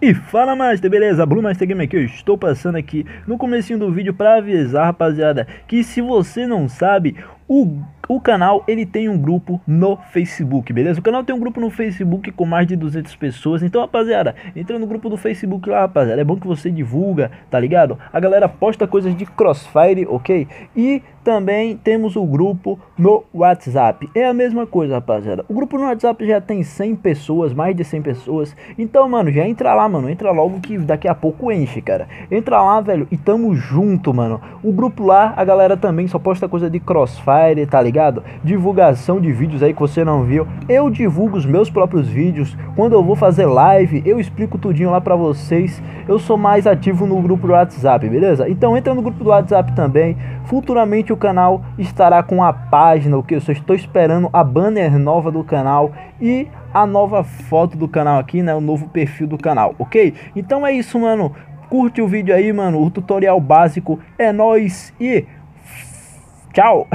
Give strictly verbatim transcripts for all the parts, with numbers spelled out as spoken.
E fala, Master, beleza? Blue Master Game aqui, eu estou passando aqui no comecinho do vídeo para avisar, rapaziada, que se você não sabe, o, o canal ele tem um grupo no Facebook, beleza? O canal tem um grupo no Facebook com mais de duzentas pessoas, então, rapaziada, entra no grupo do Facebook lá, rapaziada, é bom que você divulga, tá ligado? A galera posta coisas de Crossfire, ok? E também temos o grupo no WhatsApp, é a mesma coisa, rapaziada. O grupo no WhatsApp já tem cem pessoas, mais de cem pessoas, então, mano, já entra lá, mano, entra logo que daqui a pouco enche, cara. Entra lá, velho, e tamo junto, mano. O grupo lá, a galera também só posta coisa de Crossfire, tá ligado? Divulgação de vídeos aí que você não viu. Eu divulgo os meus próprios vídeos. Quando eu vou fazer live, eu explico tudinho lá pra vocês. Eu sou mais ativo no grupo do WhatsApp, beleza? Então entra no grupo do WhatsApp também. Futuramente o canal estará com a página, o que eu só estou esperando a banner nova do canal e a nova foto do canal aqui, né? O novo perfil do canal, ok? Então é isso, mano. Curte o vídeo aí, mano. O tutorial básico é nóis e tchau!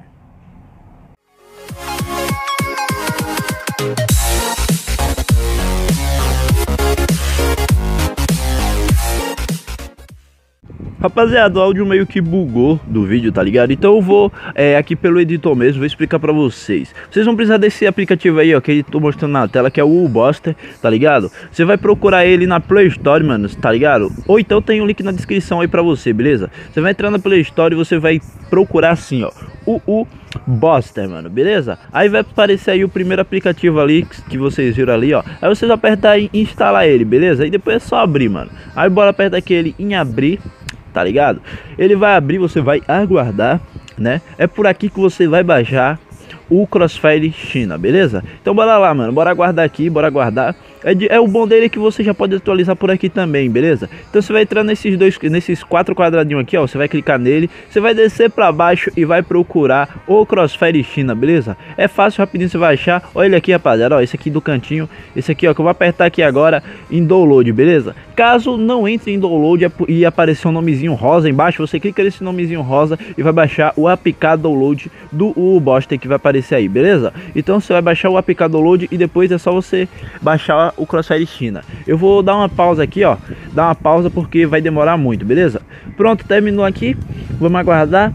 Rapaziada, o áudio meio que bugou do vídeo, tá ligado? Então eu vou é, aqui pelo editor mesmo, vou explicar pra vocês. Vocês vão precisar desse aplicativo aí, ó, que eu tô mostrando na tela, que é o Buster, tá ligado? Você vai procurar ele na Play Store, mano, tá ligado? Ou então tem um link na descrição aí pra você, beleza? Você vai entrar na Play Store e você vai procurar assim, ó, o, o Buster, mano, beleza? Aí vai aparecer aí o primeiro aplicativo ali, que vocês viram ali, ó. Aí vocês apertar em instalar ele, beleza? E depois é só abrir, mano. Aí bora apertar aqui ele em abrir, tá ligado? Ele vai abrir, você vai aguardar, né? É por aqui que você vai baixar o Crossfire China, beleza? Então bora lá, mano, bora aguardar aqui, bora aguardar. É, de, é o bom dele que você já pode atualizar por aqui também, beleza? Então você vai entrar nesses dois, nesses quatro quadradinhos aqui, ó. Você vai clicar nele, você vai descer pra baixo e vai procurar o Crossfire China, beleza? É fácil, rapidinho você vai achar. Olha ele aqui, rapaziada, ó, esse aqui do cantinho, esse aqui, ó, que eu vou apertar aqui agora em download, beleza? Caso não entre em download e aparecer um nomezinho rosa embaixo, você clica nesse nomezinho rosa e vai baixar o A P K Download do Buster que vai aparecer aí, beleza? Então você vai baixar o A P K Download e depois é só você baixar o Crossfire China. Eu vou dar uma pausa aqui, ó, dar uma pausa porque vai demorar muito, beleza? Pronto, terminou aqui, vamos aguardar,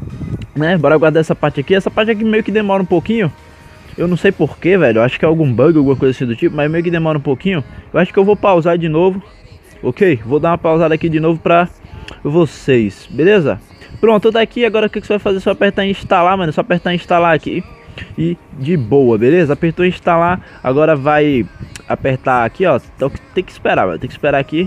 né? Bora aguardar essa parte aqui. Essa parte aqui meio que demora um pouquinho. Eu não sei porquê, velho, eu acho que é algum bug, alguma coisa assim do tipo, mas meio que demora um pouquinho. Eu acho que eu vou pausar de novo, ok? Vou dar uma pausada aqui de novo pra vocês, beleza? Pronto, daqui agora o que você vai fazer? Só apertar em instalar, mano, só apertar em instalar aqui e de boa, beleza? Apertou em instalar, agora vai apertar aqui, ó, então tem que esperar, mano, tem que esperar aqui.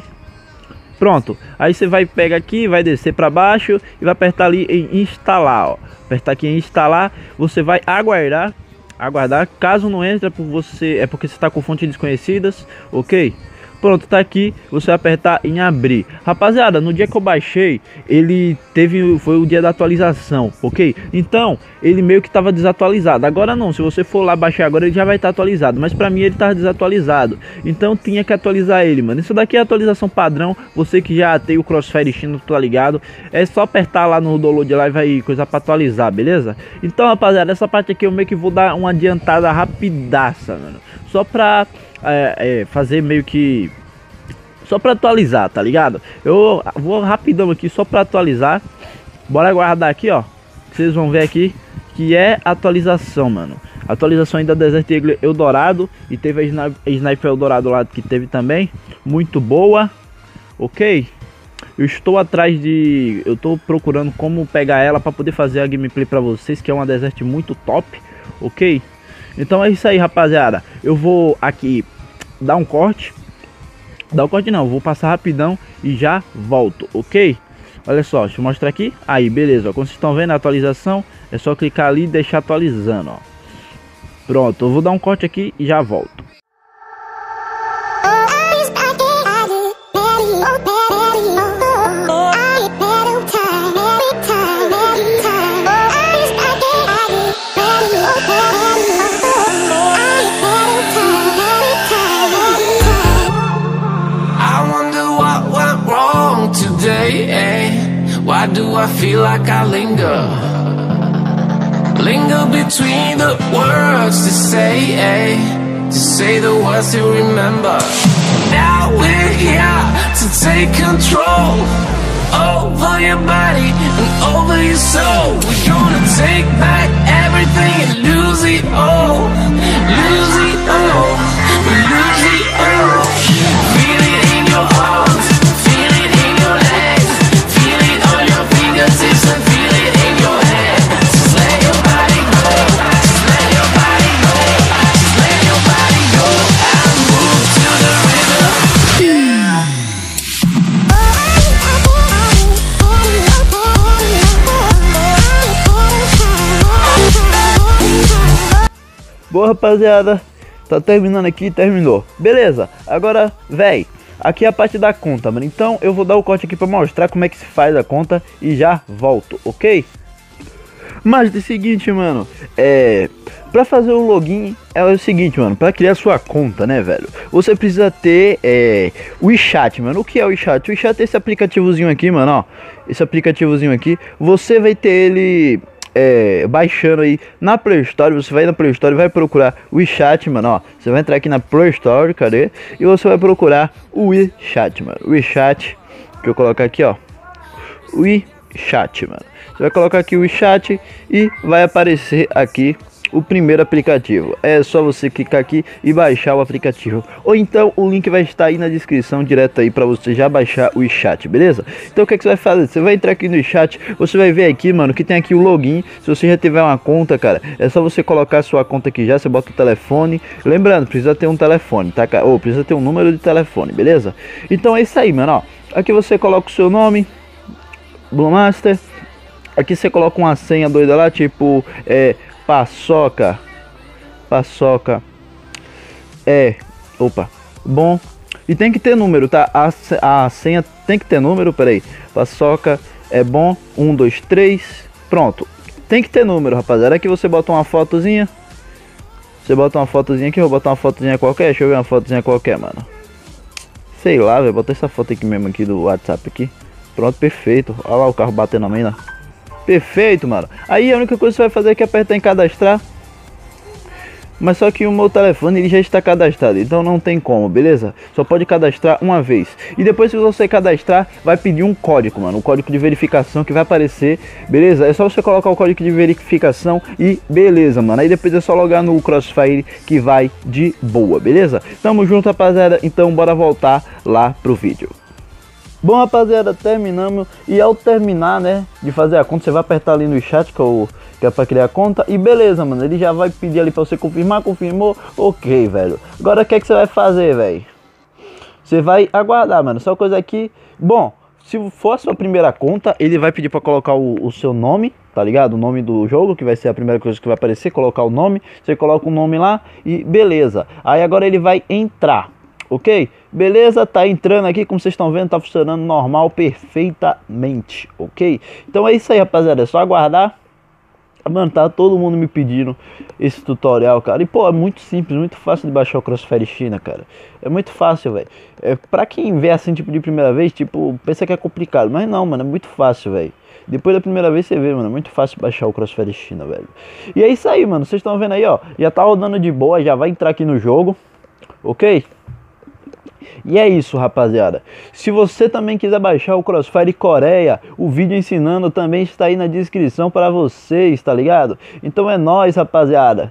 Pronto, aí você vai pegar aqui, vai descer para baixo e vai apertar ali em instalar, ó. Apertar aqui em instalar, você vai aguardar, aguardar, caso não entre por você, é porque você está com fontes desconhecidas, ok? Pronto, tá aqui, você vai apertar em abrir. Rapaziada, no dia que eu baixei, ele teve, foi o dia da atualização, ok? Então, ele meio que tava desatualizado. Agora não, se você for lá baixar agora, ele já vai estar atualizado. Mas pra mim ele tava desatualizado. Então tinha que atualizar ele, mano. Isso daqui é a atualização padrão. Você que já tem o Crossfire China, tá ligado? É só apertar lá no download lá e vai coisa pra atualizar, beleza? Então, rapaziada, essa parte aqui eu meio que vou dar uma adiantada rapidaça, mano. Só pra é, é, fazer meio que... só pra atualizar, tá ligado? Eu vou rapidão aqui só pra atualizar. Bora aguardar aqui, ó. Vocês vão ver aqui que é atualização, mano. Atualização ainda da Desert Eagle Eldorado. E teve a, Sni a Sniper Eldorado lá que teve também. Muito boa. Ok? Eu estou atrás de... eu tô procurando como pegar ela pra poder fazer a gameplay pra vocês, que é uma Desert muito top. Ok? Então é isso aí, rapaziada. Eu vou aqui dar um corte. Dá o corte não, vou passar rapidão e já volto, ok? Olha só, deixa eu mostrar aqui. Aí, beleza, ó, como vocês estão vendo a atualização, é só clicar ali e deixar atualizando, ó. Pronto, eu vou dar um corte aqui e já volto. Why do I feel like I linger? Linger between the words to say, eh? To say the words to remember. Now we're take control over your body and over your soul. We're gonna take back everything and lose it all. Lose it all. Lose it all. Feel it in your arms, feel it in your legs, feel it on your fingertips and feel it in your head. Just let your body go, just let your body go, just let your body go and move to the rhythm. Boa, rapaziada, tá terminando aqui, terminou. Beleza, agora, véi, aqui é a parte da conta, mano. Então eu vou dar o corte aqui pra mostrar como é que se faz a conta e já volto, ok? Mas é o seguinte, mano, é... pra fazer o login é o seguinte, mano, pra criar sua conta, né, velho? Você precisa ter é, o WeChat, mano. O que é o WeChat? O WeChat é esse aplicativozinho aqui, mano, ó. Esse aplicativozinho aqui, você vai ter ele... É, baixando aí na Play Store. Você vai na Play Store e vai procurar o WeChat, mano, ó. Você vai entrar aqui na Play Store, cadê? E você vai procurar o WeChat, mano. O WeChat, que eu colocar aqui, ó. O WeChat, mano. Você vai colocar aqui o WeChat e vai aparecer aqui o primeiro aplicativo. É só você clicar aqui e baixar o aplicativo. Ou então o link vai estar aí na descrição direto aí para você já baixar o WeChat, beleza? Então o que, é que você vai fazer? Você vai entrar aqui no WeChat, você vai ver aqui, mano, que tem aqui o login. Se você já tiver uma conta, cara, é só você colocar a sua conta aqui já, você bota o telefone. Lembrando, precisa ter um telefone, tá? Ou precisa ter um número de telefone, beleza? Então é isso aí, mano, ó. Aqui você coloca o seu nome, Bluemaster. Aqui você coloca uma senha doida lá, tipo, é... Paçoca, paçoca, é, opa, bom, e tem que ter número, tá? A, a senha tem que ter número, peraí, paçoca, é bom, um, dois, três, pronto, tem que ter número, rapaziada. Aqui você bota uma fotozinha, você bota uma fotozinha aqui, eu vou botar uma fotozinha qualquer, deixa eu ver uma fotozinha qualquer, mano, sei lá, velho, bota essa foto aqui mesmo aqui do WhatsApp aqui, pronto, perfeito, olha lá o carro batendo na mina. Perfeito, mano. Aí a única coisa que você vai fazer é que apertar em cadastrar. Mas só que o meu telefone ele já está cadastrado, então não tem como, beleza? Só pode cadastrar uma vez. E depois se você cadastrar, vai pedir um código, mano. Um código de verificação que vai aparecer, beleza? É só você colocar o código de verificação e beleza, mano. Aí depois é só logar no Crossfire que vai de boa, beleza? Tamo junto, rapaziada. Então bora voltar lá pro vídeo. Bom, rapaziada, terminamos. E ao terminar, né, de fazer a conta, você vai apertar ali no chat, que é, o, que é pra criar a conta. E beleza, mano, ele já vai pedir ali pra você confirmar. Confirmou, ok, velho. Agora o que é que você vai fazer, velho? Você vai aguardar, mano. Só coisa aqui. Bom, se for a sua primeira conta, ele vai pedir pra colocar o, o seu nome, tá ligado? O nome do jogo, que vai ser a primeira coisa que vai aparecer. Colocar o nome, você coloca o nome lá e beleza. Aí agora ele vai entrar. Ok? Beleza, tá entrando aqui, como vocês estão vendo, tá funcionando normal, perfeitamente, ok? Então é isso aí, rapaziada, é só aguardar. Mano, tá todo mundo me pedindo esse tutorial, cara. E pô, é muito simples, muito fácil de baixar o Crossfire China, cara. É muito fácil, velho. É, pra quem vê assim, tipo, de primeira vez, tipo, pensa que é complicado. Mas não, mano, é muito fácil, velho. Depois da primeira vez você vê, mano, é muito fácil baixar o Crossfire China, velho. E é isso aí, mano, vocês estão vendo aí, ó. Já tá rodando de boa, já vai entrar aqui no jogo, ok? E é isso, rapaziada. Se você também quiser baixar o Crossfire Coreia, o vídeo ensinando também está aí na descrição para vocês, tá ligado? Então é nóis, rapaziada.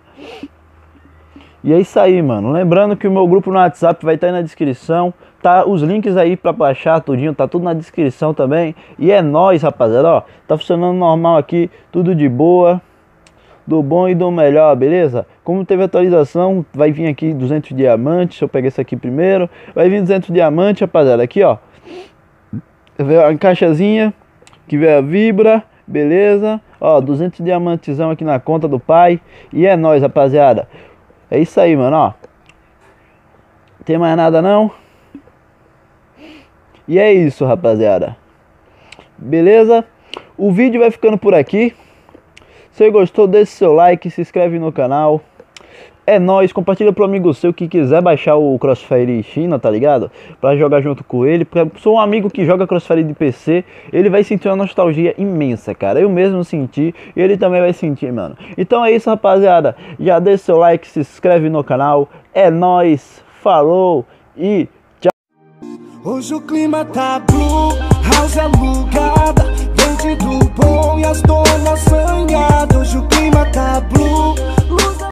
E é isso aí, mano. Lembrando que o meu grupo no WhatsApp vai estar aí na descrição. Tá os links aí para baixar tudinho, tá tudo na descrição também. E é nóis, rapaziada, ó. Tá funcionando normal aqui, tudo de boa. Do bom e do melhor, beleza? Como teve atualização, vai vir aqui duzentos diamantes. Deixa eu pegar esse aqui primeiro. Vai vir duzentos diamantes, rapaziada. Aqui, ó. A caixazinha que vem a vibra, beleza? Ó, duzentos diamantezão aqui na conta do pai. E é nóis, rapaziada. É isso aí, mano, ó. Tem mais nada não? E é isso, rapaziada. Beleza? O vídeo vai ficando por aqui. Se gostou, deixe seu like, se inscreve no canal. É nóis, compartilha pro amigo seu que quiser baixar o Crossfire China, tá ligado? Pra jogar junto com ele. Sou um amigo que joga Crossfire de P C, ele vai sentir uma nostalgia imensa, cara. Eu mesmo senti e ele também vai sentir, mano. Então é isso, rapaziada. Já deixa seu like, se inscreve no canal. É nóis, falou e Hoje o clima tá blue, house alugada,